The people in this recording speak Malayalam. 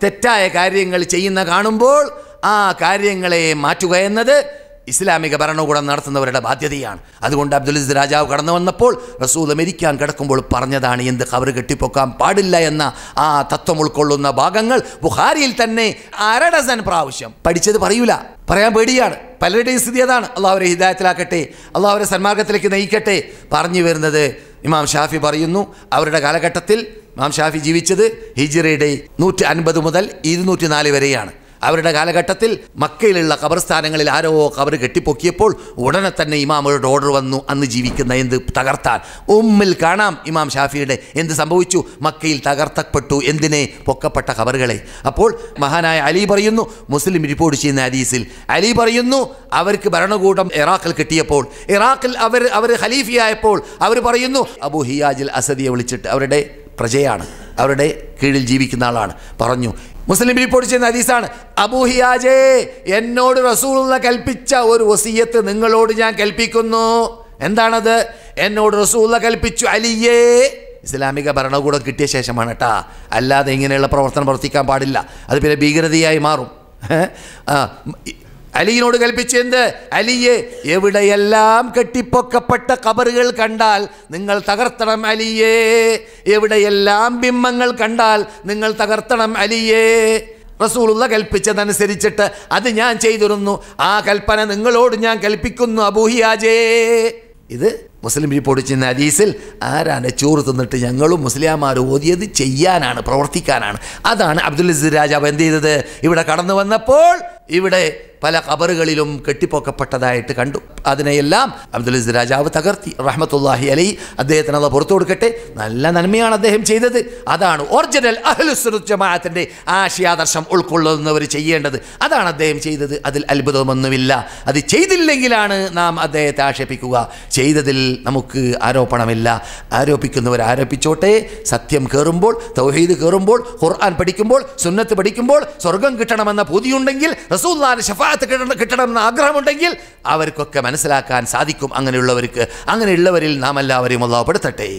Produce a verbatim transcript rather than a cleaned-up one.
തെറ്റായ കാര്യങ്ങൾ ചെയ്യുന്ന കാണുമ്പോൾ ആ കാര്യങ്ങളെ മാറ്റുക എന്നത് ഇസ്ലാമിക ഭരണകൂടം നടത്തുന്നവരുടെ ബാധ്യതയാണ്. അതുകൊണ്ട് അബ്ദുൽ അസീസ് രാജാവ് കടന്നു വന്നപ്പോൾ റസൂൽ മരിക്കാൻ കിടക്കുമ്പോൾ പറഞ്ഞതാണ് എന്ത് ഖബർ കെട്ടിപ്പൊക്കാൻ പാടില്ല എന്ന ആ തത്വം ഉൾക്കൊള്ളുന്ന ഭാഗങ്ങൾ ബുഖാരിയിൽ തന്നെ അര ഡസൻ പ്രാവശ്യം പഠിച്ചത് പറയൂല, പറയാൻ പേടിയാണ്. പലരുടെയും സ്ഥിതി അതാണ്. അള്ളാഹു അവരെ ഹിദായത്തിലാക്കട്ടെ, അള്ളാഹു അവരെ സന്മാർഗത്തിലേക്ക് നയിക്കട്ടെ. പറഞ്ഞു വരുന്നത് ഇമാം ഷാഫി പറയുന്നു, അവരുടെ കാലഘട്ടത്തിൽ ഇമാം ഷാഫി ജീവിച്ചത് ഹിജ്റയുടെ നൂറ്റി അൻപത് മുതൽ ഇരുന്നൂറ്റി നാല് വരെയാണ്. അവരുടെ കാലഘട്ടത്തിൽ മക്കയിലുള്ള ഖബർസ്ഥാനങ്ങളിൽ ആരോ ഖബർ കെട്ടിപ്പൊക്കിയപ്പോൾ ഉടനെ തന്നെ ഇമാമുകളുടെ ഓർഡർ വന്നു അന്ന് ജീവിക്കുന്ന എന്ത് തകർത്താൻ. ഉമ്മിൽ കാണാം ഇമാം ഷാഫിയുടെ എന്ത് സംഭവിച്ചു, മക്കയിൽ തകർത്തപ്പെട്ടു. എന്തിനെ? പൊക്കപ്പെട്ട ഖബറുകളെ. അപ്പോൾ മഹാനായ അലി പറയുന്നു, മുസ്ലിം റിപ്പോർട്ട് ചെയ്യുന്ന ഹദീസിൽ അലി പറയുന്നു, അവർക്ക് ഭരണകൂടം ഇറാഖിൽ കിട്ടിയപ്പോൾ, ഇറാഖിൽ അവർ അവർ ഖലീഫയായപ്പോൾ അവർ പറയുന്നു, അബൂ ഹിയാജിൽ അസദിയെ വിളിച്ചിട്ട്, അവരുടെ പ്രജയാണ്, അവരുടെ കീഴിൽ ജീവിക്കുന്ന ആളാണ്, പറഞ്ഞു, മുസ്ലിം റിപ്പോർട്ട് ചെയ്യുന്ന ഹദീസാണ്, അബൂ ഹിയാജേ, എന്നോട് റസൂലുള്ളാഹി കൽപ്പിച്ച ഒരു വസിയത്ത് നിങ്ങളോട് ഞാൻ കൽപ്പിക്കുന്നു. എന്താണത്? എന്നോട് റസൂലുള്ളാഹി കൽപ്പിച്ചു, അലിയേ, ഇസ്ലാമിക ഭരണകൂടം കിട്ടിയ ശേഷമാണ് കേട്ടാ, അല്ലാതെ ഇങ്ങനെയുള്ള പ്രവർത്തനം പ്രവർത്തിക്കാൻ പാടില്ല, അത് പിന്നെ ഭീകരതയായി മാറും. അലിയിനോട് കൽപ്പിച്ചു എന്ത്? അലിയെ, എവിടെയെല്ലാം കെട്ടിപ്പൊക്കപ്പെട്ട ഖബറുകൾ കണ്ടാൽ നിങ്ങൾ തകർത്തണം അലിയേ, എവിടെയെല്ലാം ബിംബങ്ങൾ കണ്ടാൽ നിങ്ങൾ തകർത്തണം അലിയേ. റസൂലുള്ള കൽപ്പിച്ചതനുസരിച്ചിട്ട് അത് ഞാൻ ചെയ്തിരുന്നു, ആ കൽപ്പന നിങ്ങളോട് ഞാൻ കൽപ്പിക്കുന്നു അബൂ ഹിയാജേ. ഇത് മുസ്ലിം റിപ്പോർട്ട് ചെയ്യുന്ന ഹദീസിൽ ആരാണ് ചോറ് തിന്നിട്ട് ഞങ്ങളും മുസ്ലിയാമാർ ഓതിയത് ചെയ്യാനാണ്, പ്രവർത്തിക്കാനാണ്. അതാണ് അബ്ദുൽ അസീസ് രാജാവ് എന്ത് ചെയ്തത്? ഇവിടെ കടന്നു വന്നപ്പോൾ ഇവിടെ പല ഖബറുകളിലും കെട്ടിപ്പൊക്കപ്പെട്ടതായിട്ട് കണ്ടു. അതിനെയെല്ലാം അബ്ദുൽ അസീസ് രാജാവ് തകർത്തി, റഹ്മത്തുള്ളാഹി അലൈഹി. അദ്ദേഹത്തിന് അല്ലാഹു പുറത്തു കൊടുക്കട്ടെ. നല്ല നന്മയാണ് അദ്ദേഹം ചെയ്തത്. അതാണ് ഒറിജിനൽ അഹ്ലുസുന്നത്ത് ജമാഅത്തിന്റെ ആശയാദർശം ഉൾക്കൊള്ളുന്നവർ ചെയ്യേണ്ടത്. അതാണ് അദ്ദേഹം ചെയ്തത്. അതിൽ അത്ഭുതമൊന്നുമില്ല. അത് ചെയ്തില്ലെങ്കിലാണ് നാം അദ്ദേഹത്തെ ആക്ഷേപിക്കുക. ചെയ്തതിൽ നമുക്ക് ആരോപണമില്ല. ആരോപിക്കുന്നവർ ആരോപിച്ചോട്ടെ. സത്യം കയറുമ്പോൾ, തൗഹീദ് കയറുമ്പോൾ, ഖുർആൻ പഠിക്കുമ്പോൾ, സുന്നത്ത് പഠിക്കുമ്പോൾ സ്വർഗം കിട്ടണമെന്ന പൂതിയുണ്ടെങ്കിൽ, റസൂലുള്ളാഹിന്റെ ശഫാഅത്ത് കിട്ടണമെന്ന ആഗ്രഹമുണ്ടെങ്കിൽ അവർക്കൊക്കെ മനസ്സിലാക്കാൻ സാധിക്കും. അങ്ങനെയുള്ളവർക്ക്, അങ്ങനെയുള്ളവരിൽ നാം എല്ലാവരെയും അല്ലാഹു പെടുത്തട്ടെ.